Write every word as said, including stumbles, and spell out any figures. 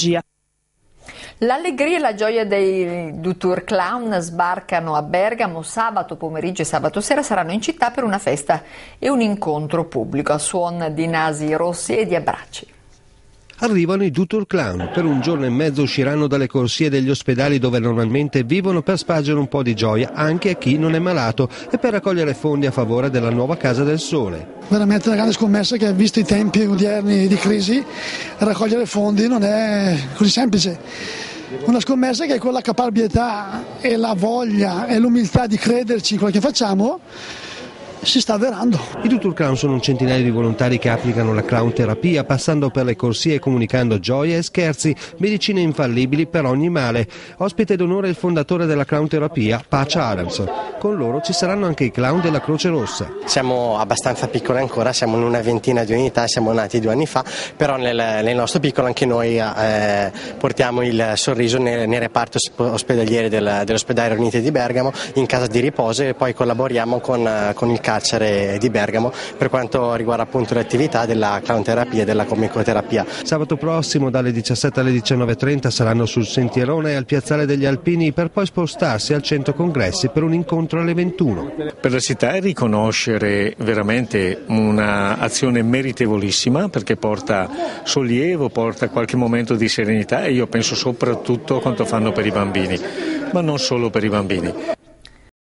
L'allegria e la gioia dei Dutour Clown sbarcano a Bergamo sabato pomeriggio e sabato sera, saranno in città per una festa e un incontro pubblico a suon di nasi rossi e di abbracci. Arrivano i Dutour Clown, per un giorno e mezzo usciranno dalle corsie degli ospedali dove normalmente vivono per spargere un po' di gioia anche a chi non è malato e per raccogliere fondi a favore della nuova Casa del Sole. Veramente una grande scommessa che, visto i tempi odierni di crisi, raccogliere fondi non è così semplice. Una scommessa che è con la caparbietà e la voglia e l'umiltà di crederci in quello che facciamo si sta avverando. I Dutour Clown sono un centinaio di volontari che applicano la clown terapia passando per le corsie e comunicando gioia e scherzi, medicine infallibili per ogni male. Ospite d'onore il fondatore della clown terapia, Patch Adams. Con loro ci saranno anche i clown della Croce Rossa. Siamo abbastanza piccoli ancora, siamo in una ventina di unità, siamo nati due anni fa, però nel, nel nostro piccolo anche noi eh, portiamo il sorriso nei, nei reparti ospedalieri del, dell'ospedale Riunite di Bergamo, in casa di riposo, e poi collaboriamo con, con il carcere di Bergamo per quanto riguarda appunto le attività della clown terapia e della comicoterapia. Sabato prossimo dalle diciassette alle diciannove e trenta saranno sul sentierone al Piazzale degli Alpini per poi spostarsi al centro congressi per un incontro alle ventuno. Per la città è riconoscere veramente un'azione meritevolissima perché porta sollievo, porta qualche momento di serenità e io penso soprattutto a quanto fanno per i bambini, ma non solo per i bambini.